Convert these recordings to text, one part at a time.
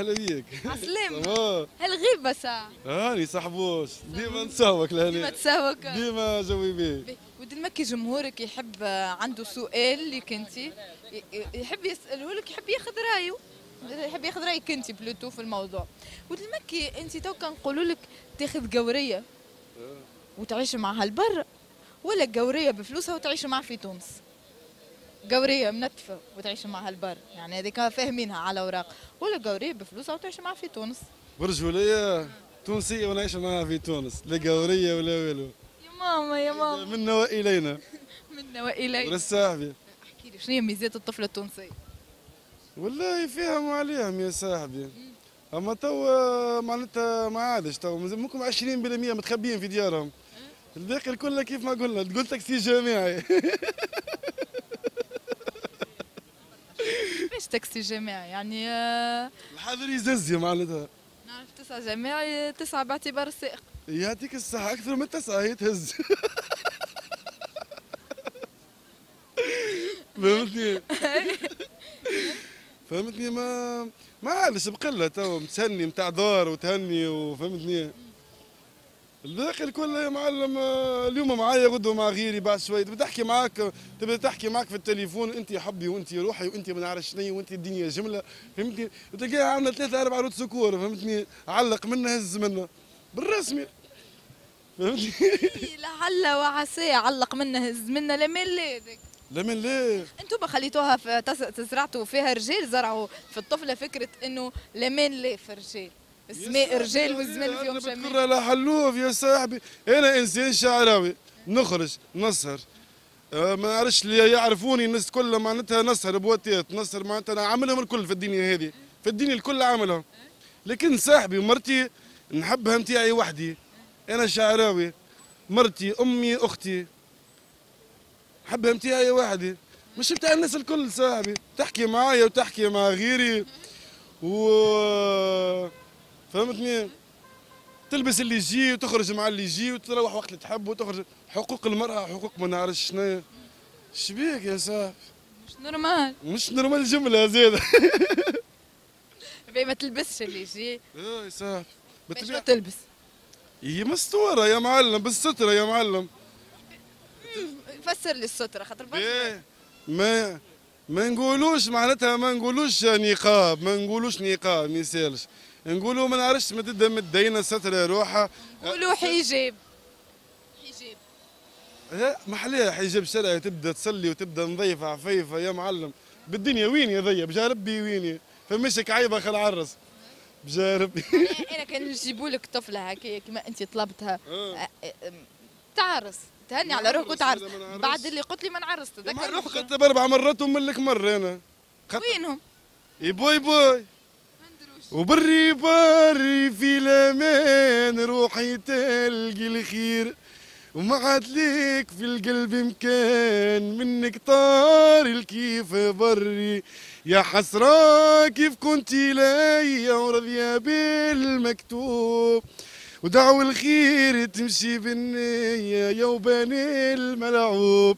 هلا بيك. عسلامة. هالغيبة ساعة. هاني صاحبوش ديما نتسوق لهنا. ديما تساوك. ديما جوي بيه. ودي المكي جمهورك يحب عنده سؤال ليك انت يحب يسأله لك، يحب ياخذ رايه، يحب ياخذ رايك انت بلوتو في الموضوع. ودي المكي انت تو كان نقولوا لك تاخذ قورية وتعيش معها لبرا، ولا قورية بفلوسها وتعيش معها في تونس؟ قورية منتفة وتعيش معها البر، يعني هذيك فاهمينها على اوراق، ولا قورية بفلوسها وتعيش معها في تونس؟ برجولية تونسية ونعيش معها في تونس، لا قورية ولا والو. يا ماما يا ماما. منا والينا. منا والينا. وللصاحبي. احكي لي شنو هي ميزات الطفلة التونسية؟ والله فيهم وعليهم يا صاحبي. اما تو معناتها ما عادش، تو ممكن 20% متخبيين في ديارهم. الباقي الكل كيف ما قلنا تقول تاكسي جامعي. كيفاش تاكسي جامعي يعني؟ الحاضر يزز معناتها. نعرف 9 جامعي، 9 باعتبار السائق. يعطيك الصحة، أكثر من 9 هي تهز. فهمتني؟ فهمتني؟ ما عادش بقلة تو متهني متاع دار وتهني وفهمتني. الباقي الكل يا معلم اليوم معايا غدوه مع غيري، بعد شويه تبدا تحكي معك في التليفون، انت حبي وانت روحي وانت ما نعرف شنو وانت الدنيا جمله، فهمتني؟ وتلقاها عندنا 3 4 عروض سكور، فهمتني؟ علق منها هز منها بالرسمي، فهمتني؟ لعل وعسى علق منه هز منه لمن ليدك. لمن ليه؟ انتم خليتوها تزرعتوا فيها رجال، زرعوا في الطفله فكره انه لمن ليه في رجال، اسماء رجال والزمان فيهم شمال. بتكرر على حلوف يا صاحبي، انا انسان شعراوي نخرج نسهر، ما نعرفش اللي يعرفوني الناس كلها معناتها نسهر بواتات، نسهر معناتها انا عاملهم الكل في الدنيا هذه، في الدنيا الكل عاملهم. لكن صاحبي مرتي نحبها نتاعي وحدي، انا شعراوي، مرتي امي اختي نحبها نتاعي وحدي، مش نتاع الناس الكل صاحبي، تحكي معايا وتحكي مع غيري فهمتني؟ تلبس اللي يجي وتخرج مع اللي يجي وتروح وقت اللي تحب وتخرج. حقوق المرأة حقوق ما نعرفش شنو. شبيك يا صاحبي؟ مش نورمال. مش نورمال جملة زيادة. ما تلبسش اللي يجي. يا صاحبي. شنو تلبس؟ هي مستورة يا معلم، بالسترة يا معلم. فسر لي السترة خاطر ايه ما نقولوش معناتها، ما نقولوش نقاب، ما نقولوش نقاب ما يسالش، نقولوا ما نعرفش متدينه ستر روحها، نقولوا حجاب. لا ما حليها حجاب شرعي، تبدا تصلي وتبدا نظيفه عفيفه يا معلم. بالدنيا وين يا ضيب بجا ربي وين فمشك عيبه خل عرس بجا ربي. انا كان نجيبوا لك طفله هكا كما انت طلبتها تعرس تهني على روحك وتعرس، بعد اللي قلت لي ما نعرس تذكر روحك. خدتها ب4 مرات ومن لك مره انا. وينهم؟ باي باي. وبري بري في الامان روحي تلقي الخير، وما عاد ليك في القلب مكان منك طار الكيف بري، يا حسرة كيف كنتي ليا وراضية بالمكتوب، ودعو الخير تمشي بالنية يا وباني الملعوب،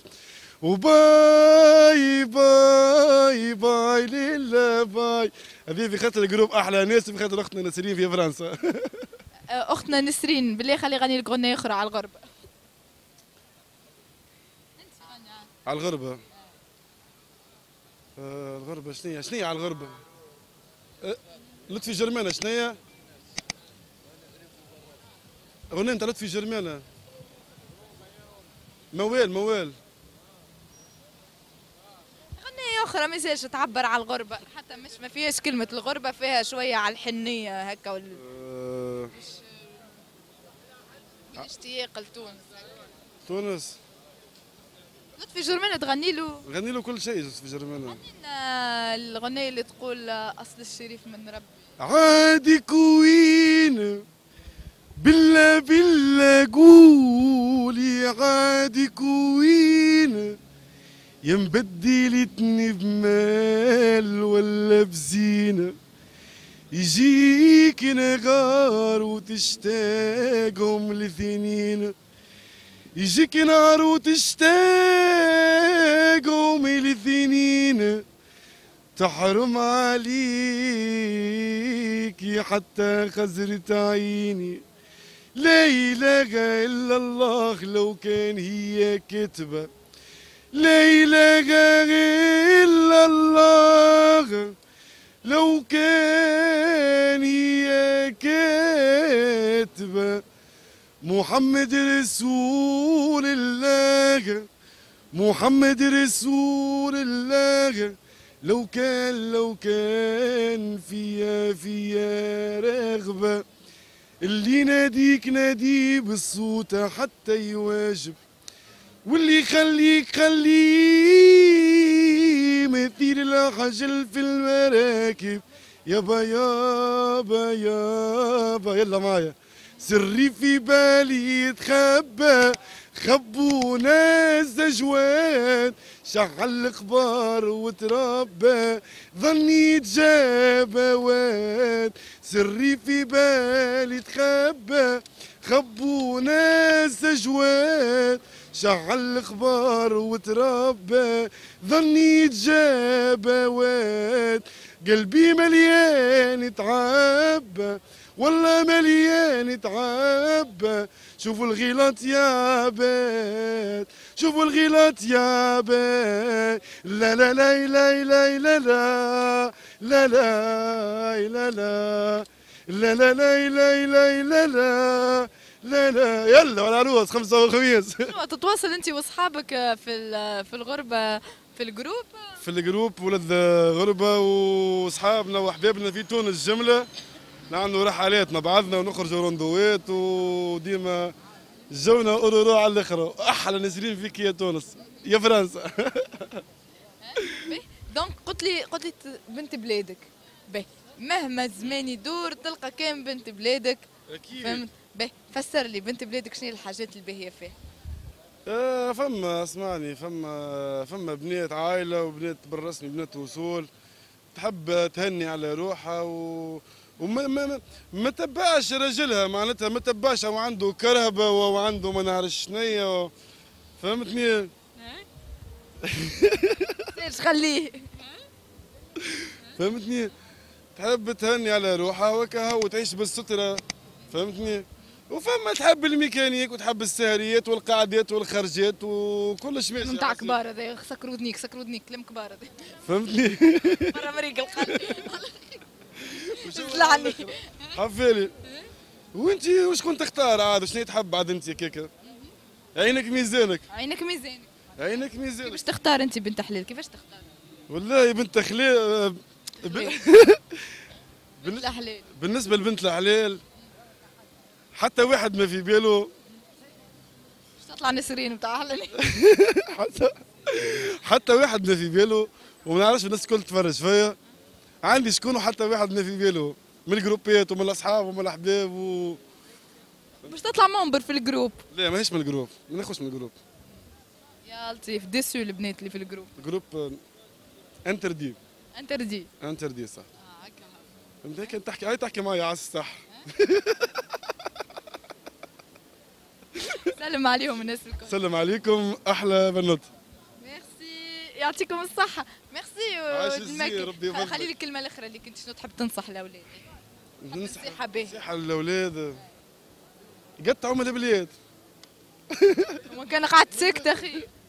وباي باي باي ليلا باي. هذه في خاطر الجروب احلى ناس، في خاطر اختنا نسرين في فرنسا. اختنا نسرين بالله خلي غني لك غنية اخرى على الغربة. على الغربة. الغربة شنية على الغربة؟ لطفي جرمانة شنية؟ غني انت لطفي جرمانة. موال غنية أخرى ما يزالش تعبر على الغربة، حتى مش ما فيهاش كلمة الغربة، فيها شوية على الحنية هكا اشتياق لتونس. تونس. لطفي جرمانة تغني له؟ غني له كل شيء لطفي جرمانة. غنينا الغنية اللي تقول أصل الشريف من ربي. عادي كوين بالله قولي عادي كوين، يا مبدلتني بمال ولا بزينة، يجيك نهار وتشتاقهم الاثنين، يجيك نهار وتشتاقهم الاثنين، تحرم عليكي حتى خزرت عيني، لا إله إلا الله لو كان هي كتبة، لا إله إلا الله لو كان هي كاتبة. محمد رسول الله، محمد رسول الله، لو كان فيا رغبة، اللي يناديك ناديه بالصوت حتى يواجب، واللي يخليك خليه مثير الحجل في المراكب. يابا يابا يابا يلا معايا، سري في بالي يتخبى، خبونا الزجوان، شعل الخبار وتربى، ظني يتجاب واد. سري في بالي يتخبى، خبونا الزجوان، شعل الخبار وتربى، ظني يتجاب واد. قلبي مليان تعبى، والله مليان تعبى. شوفوا الغيلات يا بيت، شوفوا الغيلات يا بيت. لا لا لا لا لا لا لا لا لا لا لا لا لا لا لا لا لا لا لا. يلا والعروس خمسة وخميس. تتواصل انت واصحابك في الغربه في الجروب؟ في الجروب ولاد غربة واصحابنا واحبابنا في تونس جملة، نعملوا رحلات مع بعضنا ونخرجوا روندوات، وديما جونا اورورو على الاخر. احلى نازلين فيك يا تونس يا فرنسا. دونك قلت لي بنت بلادك، باهي مهما الزمان يدور تلقى كان بنت بلادك. اكيد. فهمت؟ باهي فسر لي بنت بلادك شنو الحاجات الباهيه فيها؟ فما اسمعني، فما بنات عائله وبنات بالرسمي بنات وصول، تحب تهني على روحها وما ما تبعش رجلها، معناتها ما تبعش وعنده كرهبه وعنده ما نعرفش شنيا. فهمتني؟ ايش خليه. فهمتني؟ تحب تهني على روحها وكها وتعيش بالسترة. فهمتني؟ وفما تحب الميكانيك وتحب السهريات والقعدات والخرجات وكلش ماشي. نتاع كبار هذا، سكروا ودنيك كلام كبار هذا. فهمتني؟ برا مريق القلب. طلعني. حفالي. وانت وشكون تختار عاد؟ شنو تحب عاد انت كيكا؟ عينك ميزانك. عينك ميزانك. عينك ميزانك. كيفاش تختار انت بنت حلال؟ كيفاش تختار؟ والله بنت خليل. بنت حلال. بالنسبة لبنت الحلال حتى واحد ما في باله. تطلع نسرين بتاع حلال. حتى واحد ما في باله، وما نعرفش الناس الكل تفرج فيا. عندي شكون حتى واحد ما في باله من الجروبات ومن الاصحاب ومن الاحباب باش تطلع منبر في الجروب. لا ماهيش من الجروب، ما ناخذش من الجروب. يا لطيف، ديسو البنات اللي في الجروب. الجروب انتردي. انتردي صح. هكا. فهمت؟ هيك تحكي معايا على الصح. سلم عليهم الناس الكل. سلم عليكم احلى بنوت. ميرسي، يعطيكم الصحة. ميرسي. ربي يبارك. خلي لي الكلمة الأخرى اللي كنت شنو تحب تنصح الأولاد. نصيحة باهية. نصيحة للأولاد قطعوا من البلاد. وما كان قعدت ساكتة أخي.